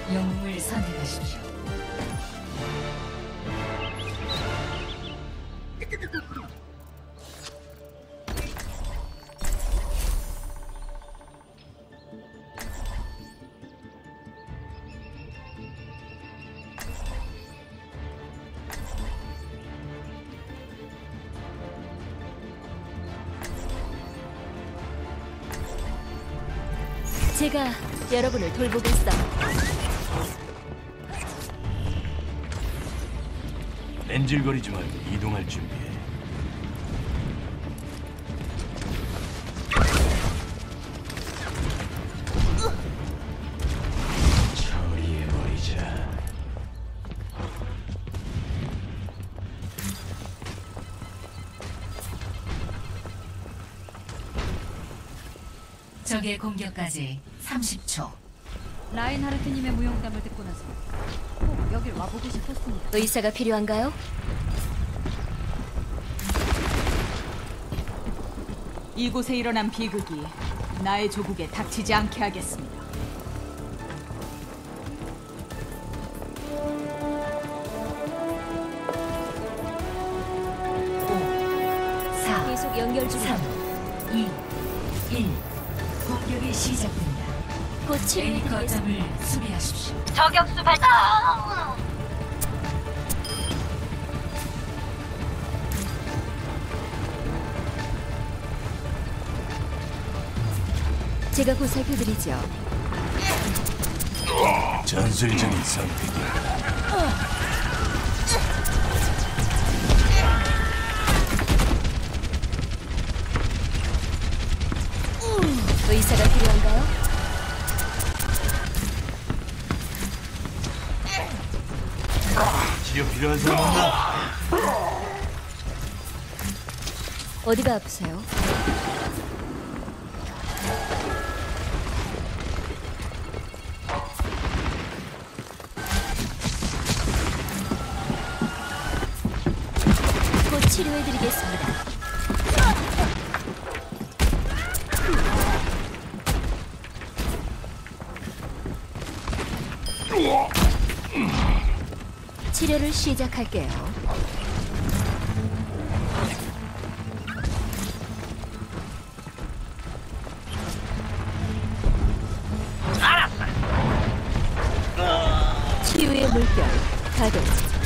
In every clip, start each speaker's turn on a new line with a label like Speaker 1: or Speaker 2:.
Speaker 1: 영웅을 선택하십시오.
Speaker 2: 제가 여러분을 돌보겠어요.
Speaker 3: 렌질거리지 말고 이동할 준비해. 처리해버리자.
Speaker 1: 적의 공격까지 30초.
Speaker 4: 라인하르트님의 무용담을 듣고 나서 꼭 여길 와보고 싶었습니다.
Speaker 2: 의사가 필요한가요?
Speaker 4: 이곳에 일어난 비극이 나의 조국에 닥치지 않게 하겠습니다.
Speaker 2: 계속 연결 중이야.
Speaker 1: 3, 2, 1. 공격이 시작됩니다.
Speaker 2: 곧
Speaker 1: A
Speaker 2: 치료해드리겠습니다.
Speaker 1: 거점을 수비하십시오.
Speaker 2: 저격수 발사! 제가 보살펴드리죠.
Speaker 3: 전술적인 선택이야.
Speaker 2: 의사가 필요한가요?
Speaker 3: 치료 필요한 사람 없나?
Speaker 2: 어디가 아프세요? 곧 치료해드리겠습니다. 치료를 시작할게요. 치유의 물결 가동.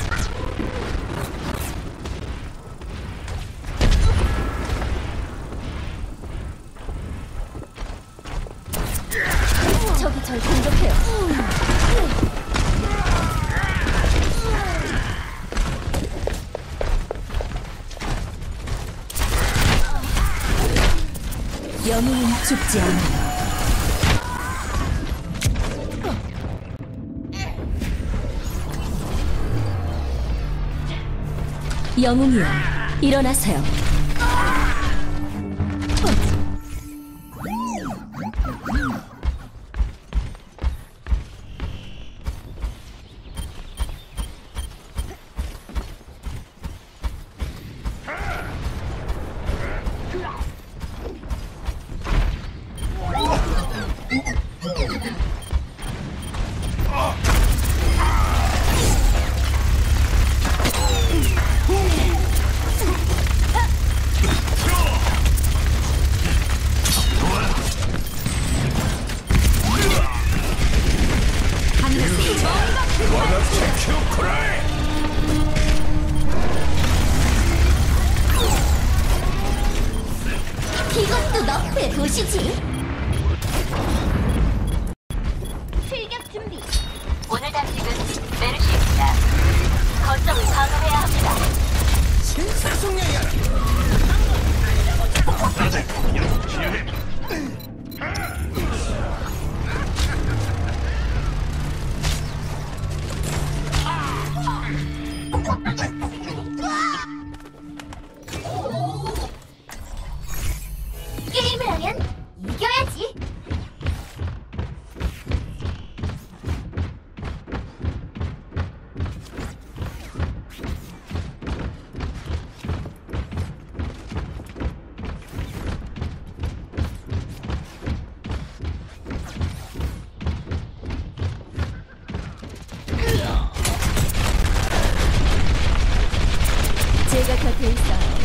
Speaker 2: 적이 절 공격해요. 영웅은 죽지 않아. 영웅이여, 일어나세요. 이것도 너프의 도시지. 출격 준비. 오늘 단식은 메르시입니다. 거점을 방어해야 합니다.
Speaker 3: 신사숙녀야. 치료해.
Speaker 2: 게임을 하면 이겨야 제가 곁에 있어요.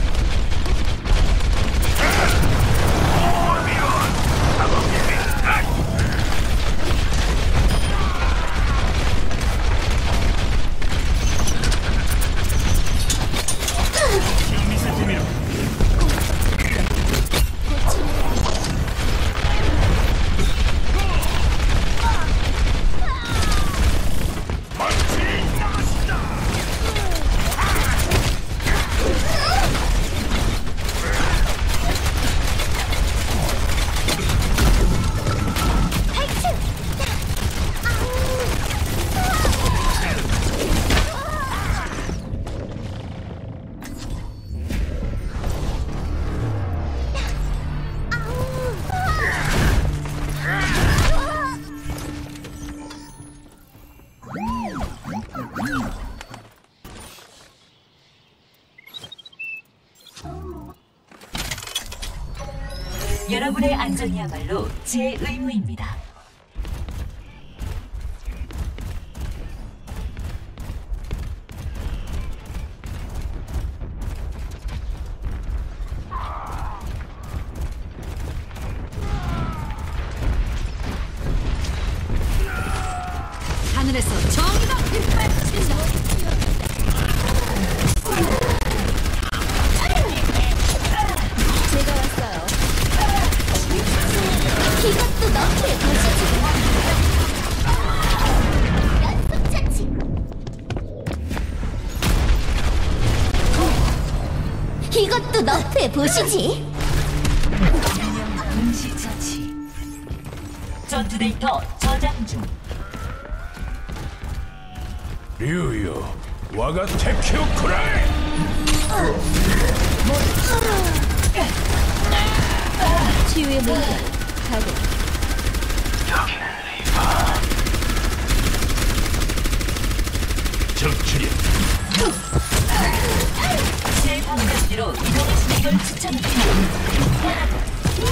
Speaker 1: 여러분의 안전이야말로 제 의무입니다. 하늘에서 정의가 빗발친다.
Speaker 2: 제가 왔어요. 이것도 너프의 도시지. 연속 처치. 이것도 너프의 보시지.
Speaker 1: 동시 처치. 전투 데이터 저장 중.
Speaker 3: 류요 와가 테큐 쿠라이.
Speaker 2: 치유의 문제 가동.
Speaker 3: 적출이
Speaker 1: 제 방벽지로 이동하시는 걸 추천드립니다.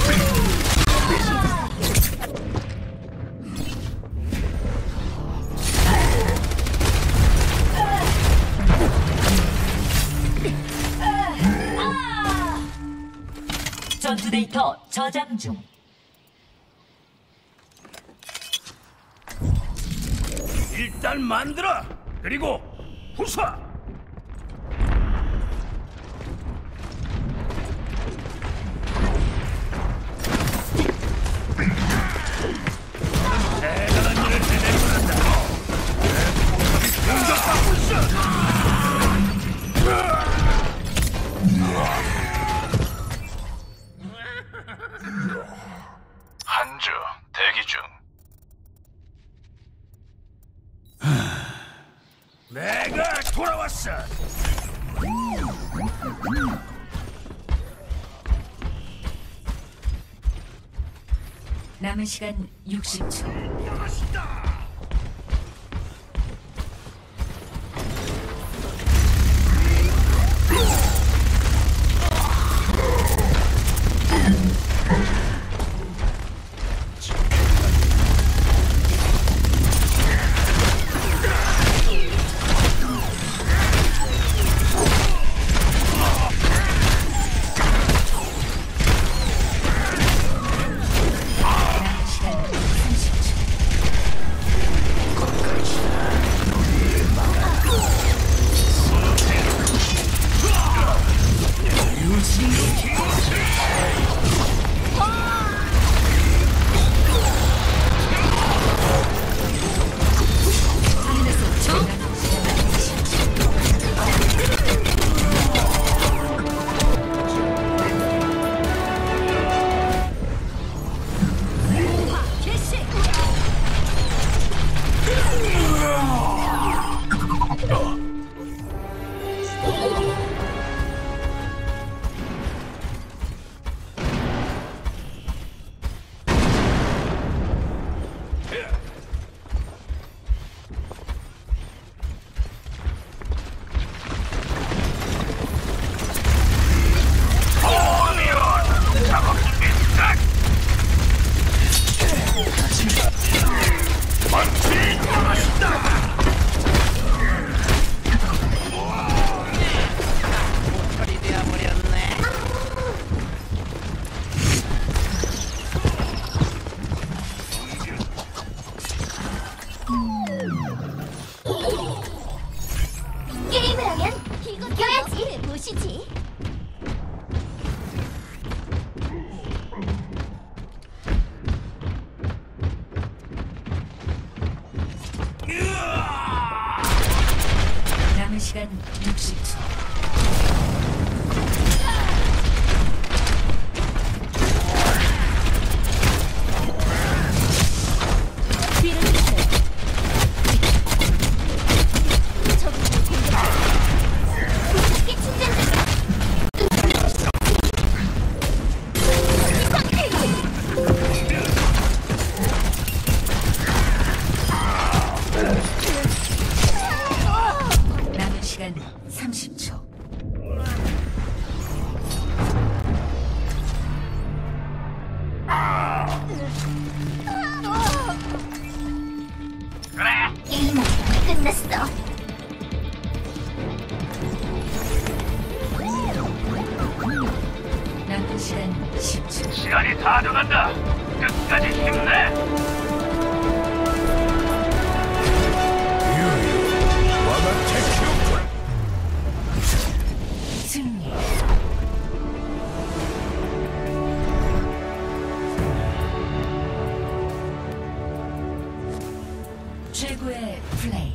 Speaker 1: 전투 데이터 저장 중.
Speaker 3: 일단 만들어. 그리고 부숴. 대단한 일을 해낼 거란다. 공격받고 있어. 한주 대기 중. 내가 돌아왔어.
Speaker 1: 남은 시간 60초. 남은 시간 30초. 남은 시간 60초.
Speaker 2: 뒤를 주세요. 적을 공격. 궁극기 충전 중이야.
Speaker 1: 남은 시간 30초.
Speaker 2: 게임은 끝났어.
Speaker 1: 남은 시간 10초.
Speaker 3: 시간이 다 돼간다. 끝까지 힘내. 와가 택시였군.
Speaker 1: 승리. 최고의 플레이.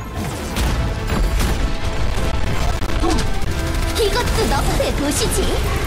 Speaker 2: 이것도 너프의 도시지.